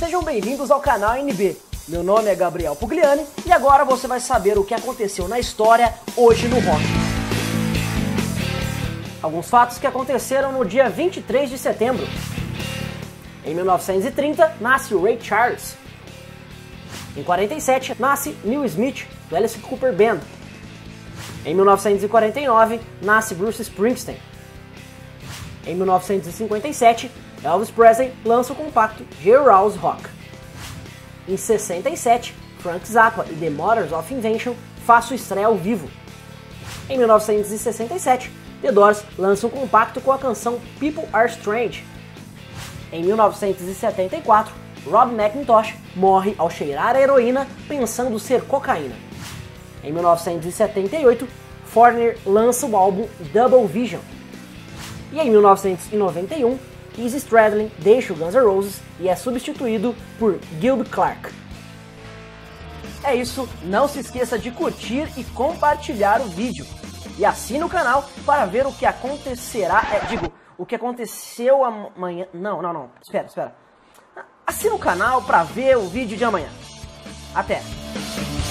Sejam bem-vindos ao canal NB. Meu nome é Gabriel Pugliani e agora você vai saber o que aconteceu na história hoje no rock. Alguns fatos que aconteceram no dia 23 de setembro. Em 1930, nasce o Ray Charles. Em 47, nasce Neil Smith, do Alice Cooper Band. Em 1949, nasce Bruce Springsteen. Em 1957, Elvis Presley lança o compacto Jailhouse Rock. Em 67, Frank Zappa e The Mothers of Invention faz sua estreia ao vivo. Em 1967, The Doors lança um compacto com a canção People Are Strange. Em 1974, Rob McIntosh morre ao cheirar a heroína pensando ser cocaína. Em 1978, Foreigner lança o álbum Double Vision. E em 1991, Izzy Stradlin deixa o Guns N' Roses e é substituído por Gilby Clarke. É isso, não se esqueça de curtir e compartilhar o vídeo. E assine o canal para ver o que acontecerá, o que aconteceu amanhã. Não, espera. Assina o canal para ver o vídeo de amanhã. Até!